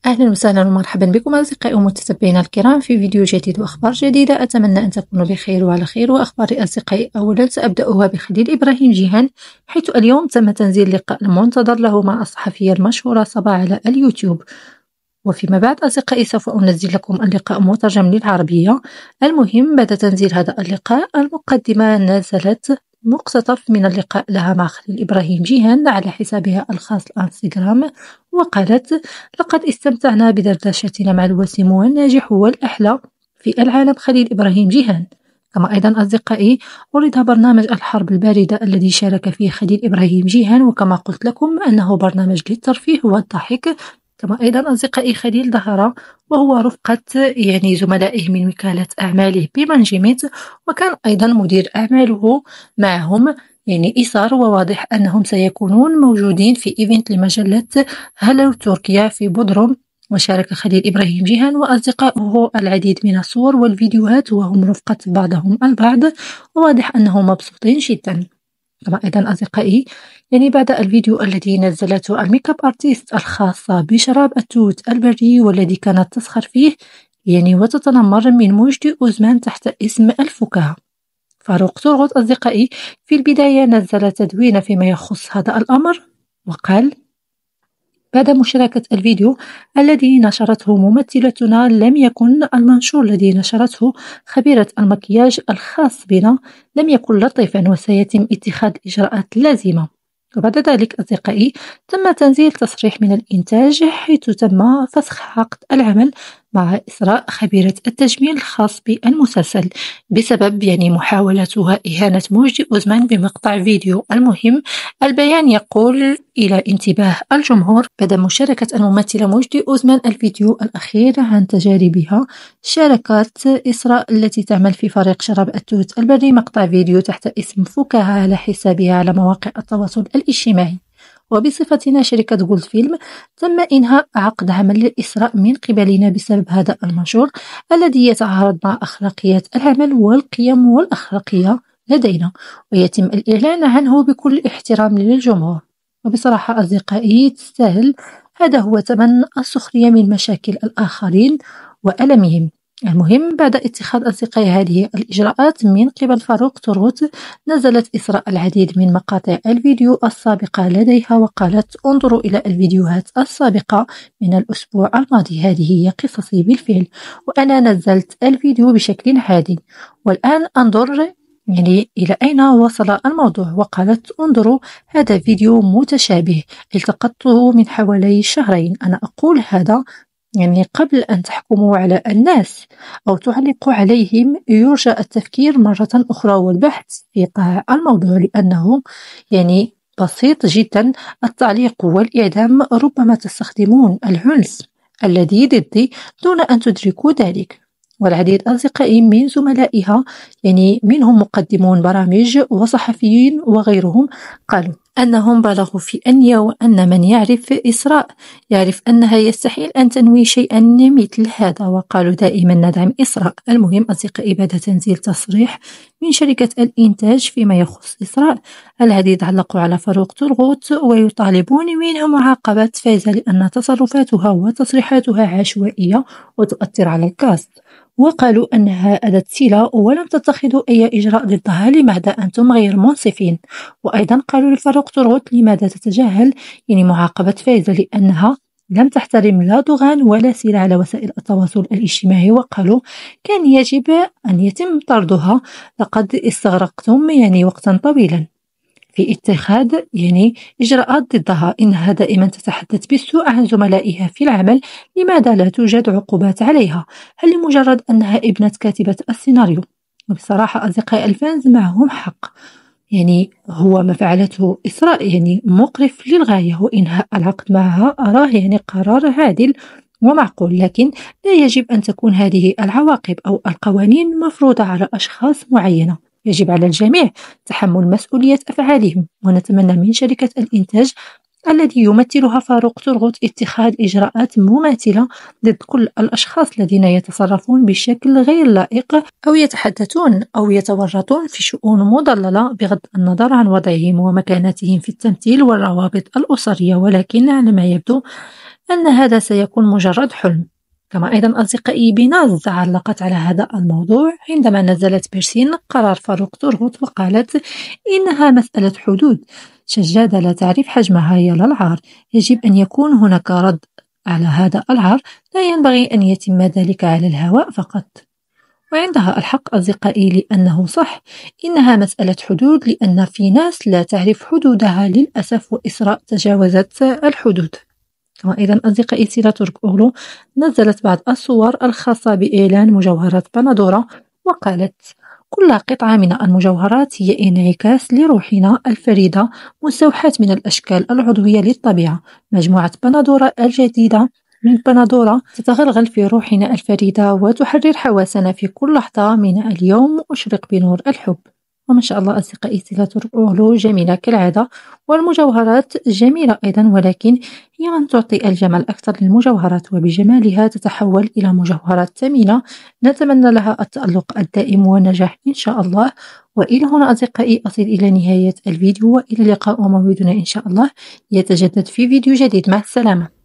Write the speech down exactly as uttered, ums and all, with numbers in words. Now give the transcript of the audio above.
أهلا وسهلا ومرحبا بكم أصدقائي ومتتبعينا الكرام في فيديو جديد وأخبار جديدة. أتمنى أن تكونوا بخير وعلى خير. وأخبار أصدقائي أولا سأبدأها بخليل إبراهيم جيهان، حيث اليوم تم تنزيل اللقاء المنتظر له مع الصحفية المشهورة صبا على اليوتيوب. وفيما بعد أصدقائي سوف أنزل لكم اللقاء مترجم للعربية. المهم بعد تنزيل هذا اللقاء المقدمة نزلت مقتطف من اللقاء لها مع خليل إبراهيم جيهان على حسابها الخاص الانستغرام، وقالت: لقد استمتعنا بدردشتنا مع الوسيم والناجح والأحلى في العالم خليل إبراهيم جيهان. كما أيضا أصدقائي عرض برنامج الحرب الباردة الذي شارك فيه خليل إبراهيم جيهان، وكما قلت لكم أنه برنامج للترفيه والضحك. كما أيضا أصدقائي خليل ظهر وهو رفقة يعني زملائه من وكالة أعماله بمنجميت، وكان أيضا مدير أعماله معهم يعني إصرار، وواضح أنهم سيكونون موجودين في إيفنت لمجلة هلو تركيا في بودروم. وشارك خليل إبراهيم جيهان وأصدقائه العديد من الصور والفيديوهات وهم رفقة بعضهم البعض، وواضح أنهم مبسوطين جدا. كما أيضا أصدقائي يعني بعد الفيديو الذي نزلته الميك اب ارتيست الخاصة بشراب التوت البري والذي كانت تسخر فيه يعني وتتنمر من مجدي أوزمان تحت اسم الفكاهة، فاروق ترغط أصدقائي في البداية نزل تدوين فيما يخص هذا الأمر، وقال بعد مشاركة الفيديو الذي نشرته ممثلتنا: لم يكن المنشور الذي نشرته خبيرة المكياج الخاص بنا لم يكن لطيفا، وسيتم اتخاذ إجراءات لازمة. وبعد ذلك أصدقائي تم تنزيل تصريح من الإنتاج، حيث تم فسخ عقد العمل مع إسراء خبيرة التجميل الخاص بالمسلسل بسبب يعني محاولتها إهانة مجدي أوزمان بمقطع فيديو. المهم البيان يقول: إلى انتباه الجمهور، بعد مشاركة الممثلة مجدي أوزمان الفيديو الأخير عن تجاربها، شاركت إسراء التي تعمل في فريق شراب التوت البري مقطع فيديو تحت اسم فكاهة على حسابها على مواقع التواصل الاجتماعي. وبصفتنا شركة جولد فيلم تم إنهاء عقد عمل إسراء من قبلنا بسبب هذا المنشور الذي يتعارض مع أخلاقيات العمل والقيم والأخلاقية لدينا، ويتم الإعلان عنه بكل احترام للجمهور. وبصراحة أصدقائي تستاهل، هذا هو ثمن السخرية من مشاكل الآخرين وألمهم. المهم بعد اتخاذ أصدقائي هذه الإجراءات من قبل فاروق ترغوت، نزلت إسراء العديد من مقاطع الفيديو السابقة لديها، وقالت: انظروا إلى الفيديوهات السابقة من الأسبوع الماضي، هذه هي قصصي بالفعل، وأنا نزلت الفيديو بشكل عادي، والآن أنظر يعني إلى أين وصل الموضوع. وقالت: انظروا، هذا فيديو متشابه التقطته من حوالي شهرين. أنا أقول هذا يعني قبل أن تحكموا على الناس أو تعلقوا عليهم، يرجى التفكير مرة أخرى والبحث في قاع الموضوع، لأنه يعني بسيط جدا التعليق والإعدام. ربما تستخدمون العنف الذي ضدي دون أن تدركوا ذلك. والعديد أصدقائي من زملائها يعني منهم مقدمون برامج وصحفيين وغيرهم قالوا أنهم بلغوا في أنيا، وأن من يعرف إسراء يعرف أنها يستحيل أن تنوي شيئا مثل هذا، وقالوا دائما ندعم إسراء. المهم أصدقائي بعد تنزيل تصريح من شركة الإنتاج فيما يخص إسراء، العديد علقوا على فاروق ترغوت ويطالبون منه معاقبة فايزة لأن تصرفاتها وتصريحاتها عشوائية وتؤثر على الكاست، وقالوا أنها أداة صلة ولم تتخذوا أي إجراء ضدها، لماذا أنتم غير منصفين؟ وأيضا قالوا لفاروق ترغوت: لماذا تتجاهل يعني معاقبة فايزة لأنها لم تحترم لا ضغان ولا سيرة على وسائل التواصل الاجتماعي؟ وقالوا: كان يجب أن يتم طردها، لقد استغرقتم يعني وقتا طويلا في اتخاذ يعني إجراءات ضدها، إنها دائما تتحدث بالسوء عن زملائها في العمل، لماذا لا توجد عقوبات عليها؟ هل لمجرد أنها ابنة كاتبة السيناريو؟ وبصراحة أصدقائي الفانز معهم حق، يعني هو ما فعلته إسراء يعني مقرف للغاية، وإنهاء العقد معها أراه يعني قرار عادل ومعقول، لكن لا يجب أن تكون هذه العواقب أو القوانين مفروضة على أشخاص معينة. يجب على الجميع تحمل مسؤولية أفعالهم. ونتمنى من شركة الإنتاج الذي يمثلها فاروق ترغوت اتخاذ إجراءات مماثلة ضد كل الأشخاص الذين يتصرفون بشكل غير لائق أو يتحدثون أو يتورطون في شؤون مضللة بغض النظر عن وضعهم ومكانتهم في التمثيل والروابط الأسرية. ولكن على ما يبدو أن هذا سيكون مجرد حلم. كما أيضا أصدقائي بناز علقت على هذا الموضوع عندما نزلت بيرسين قرار فاروق ترغوت وقالت إنها مسألة حدود، سجادة لا تعرف حجمها يا للعار، يجب أن يكون هناك رد على هذا العار، لا ينبغي أن يتم ذلك على الهواء فقط. وعندها الحق أصدقائي، لأنه صح، إنها مسألة حدود، لأن في ناس لا تعرف حدودها للأسف، وإسراء تجاوزت الحدود. كما أيضا أصدقائي سيرة ترك أوغلو نزلت بعض الصور الخاصة بإعلان مجوهرات بندورة وقالت: كل قطعة من المجوهرات هي انعكاس لروحنا الفريدة، مستوحاة من الأشكال العضوية للطبيعة. مجموعة بندورة الجديدة من بندورة تتغلغل في روحنا الفريدة وتحرر حواسنا في كل لحظة من اليوم، أشرق بنور الحب. وما شاء الله أصدقائي سيرة أوغلو جميلة كالعادة، والمجوهرات جميلة أيضا، ولكن هي من تعطي الجمال أكثر للمجوهرات، وبجمالها تتحول إلى مجوهرات ثمينة. نتمنى لها التألق الدائم والنجاح إن شاء الله. وإلى هنا أصدقائي أصل إلى نهاية الفيديو، وإلى اللقاء، وموعدنا إن شاء الله يتجدد في فيديو جديد. مع السلامة.